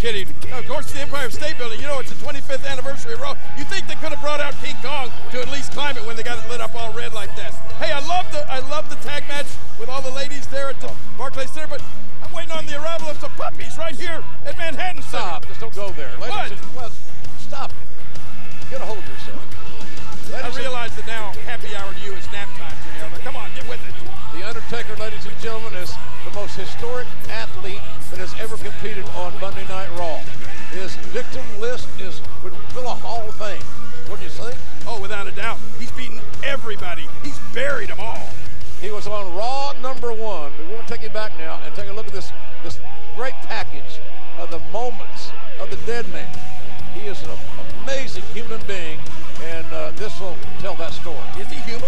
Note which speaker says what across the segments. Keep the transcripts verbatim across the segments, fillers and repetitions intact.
Speaker 1: kidding. No, of course, the Empire State Building. You know, it's the twenty-fifth anniversary of Raw. You think they could have brought out King Kong to at least climb it when they got it lit up all red like that? Hey, I love the I love the tag match with all the ladies there at the Barclays Center, but I'm waiting on the arrival of some puppies right here at Manhattan Center.
Speaker 2: Stop. Just don't go there. Ladies
Speaker 1: What?
Speaker 2: and, well, stop it. Get a hold of yourself.
Speaker 1: I realize that now happy hour to you is nap time, Janelle, but come on, get with it.
Speaker 2: The Undertaker, ladies and gentlemen, is the most historic athlete that has ever competed on Monday Night Raw. His victim list is would fill a Hall of Fame. What do you think?
Speaker 1: Oh, without a doubt. He's beaten everybody. He's buried them all.
Speaker 2: He was on Raw number one. But we want to take you back now and take a look at this, this great package of the moments of the dead man. He is an amazing human being, and uh, this will tell that story.
Speaker 1: Is he human?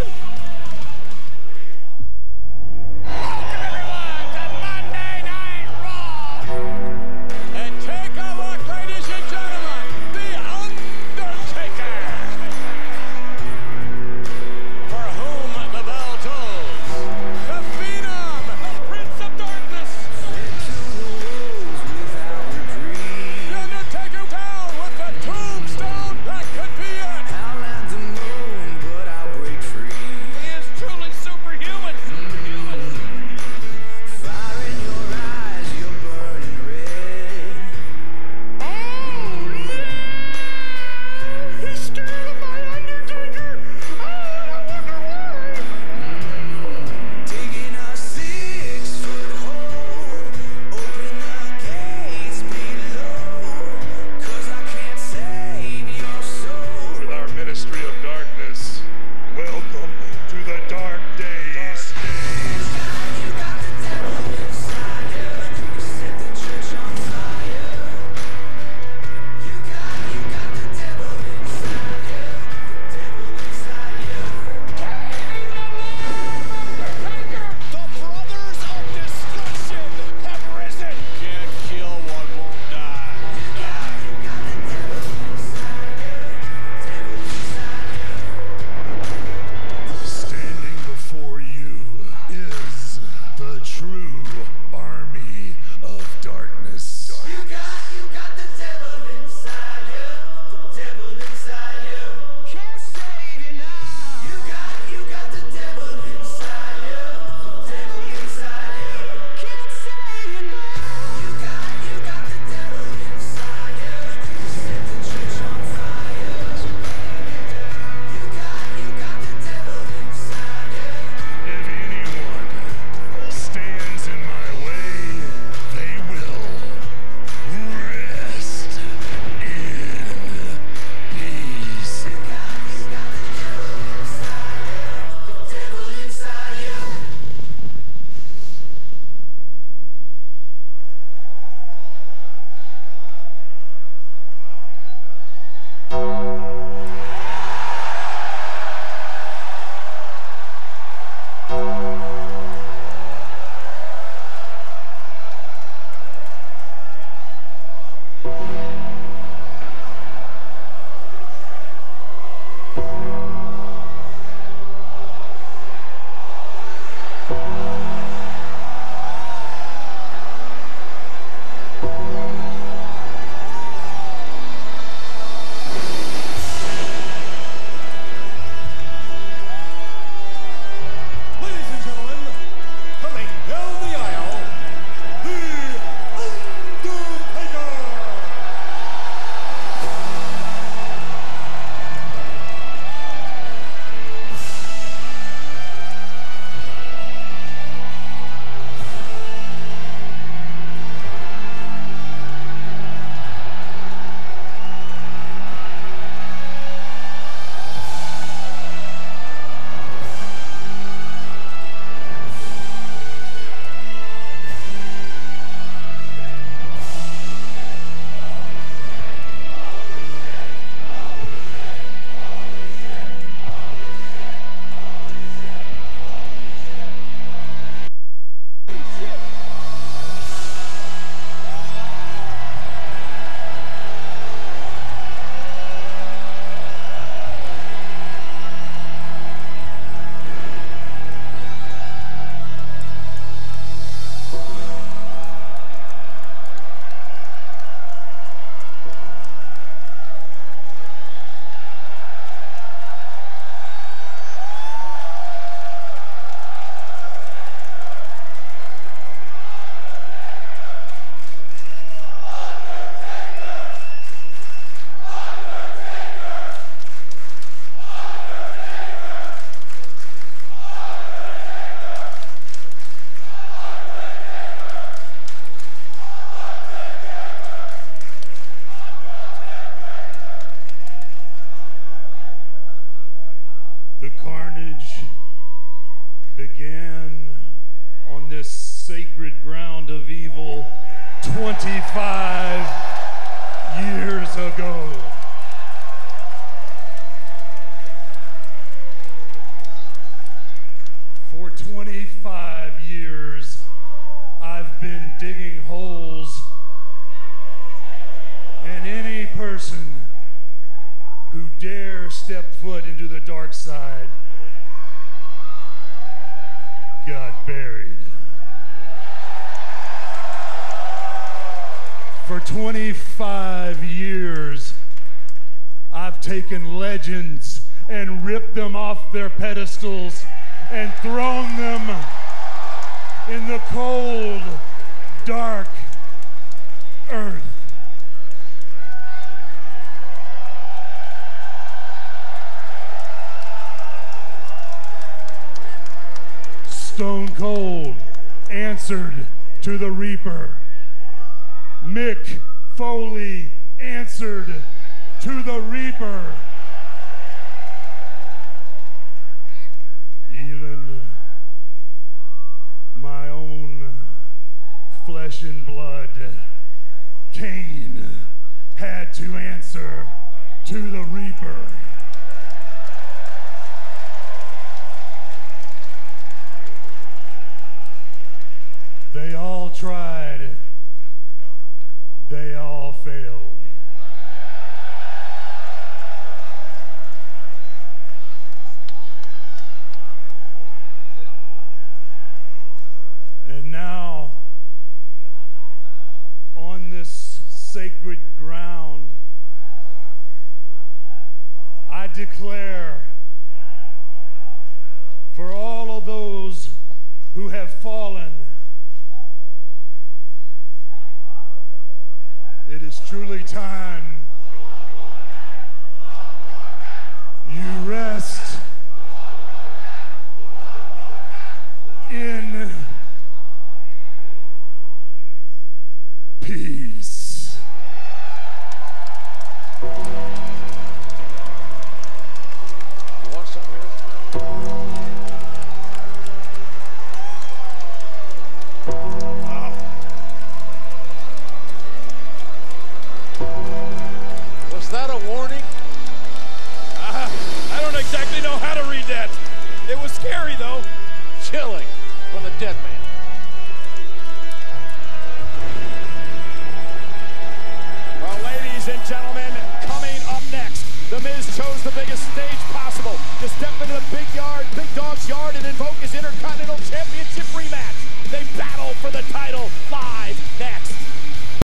Speaker 3: Welcome everyone to Monday Night Raw! And take a look, ladies and gentlemen, the Undertaker! For whom the bell tolls, the Phenom, the Prince of Darkness! The Undertaker down with the tombstone that could be it! He is truly superhuman! Superhuman! He's scared of my Undertaker! Oh, I wonder why! Digging a six-foot hole, open the gates below, 'cause I can't save your soul.
Speaker 4: With our Ministry of Darkness, welcome to the dark days.
Speaker 3: You got the devil inside you. You set the church on fire. You got, you got the devil inside you. The devil inside you. The brothers of destruction have risen. Can't kill what won't die. You got, you got the devil inside you. The devil inside you.
Speaker 4: Standing before you is the true army of darkness.
Speaker 3: You got, you got the devil inside you. The devil inside you. Can't save you now. You got, you got the devil inside you. The devil inside you. Can't save you now. You got, you got the devil inside you. You set the church on fire. You got, you got the devil inside you.
Speaker 4: If anyone stands in my way, they will rest. sacred ground of evil twenty-five years ago. For twenty-five years, I've been digging holes in any person who dare step foot into the dark side got buried. For twenty-five years, I've taken legends and ripped them off their pedestals and thrown them in the cold, dark earth. Stone Cold answered to the Reaper. Mick Foley answered to the Reaper. Even my own flesh and blood, Kane, had to answer to the Reaper. They all tried. They all failed. And now, on this sacred ground, I declare for all of those who have fallen, it is truly time you rest in peace.
Speaker 2: You want something here?
Speaker 1: Wow.
Speaker 2: Was that a warning?
Speaker 1: Uh, I don't exactly know how to read that. It was scary, though.
Speaker 2: Chilling for the dead man.
Speaker 5: Well, ladies and gentlemen, coming up next, The Miz chose the biggest stage possible to step into the big yard, big dog's yard, and invoke his Intercontinental Championship rematch. They battle for the title live next.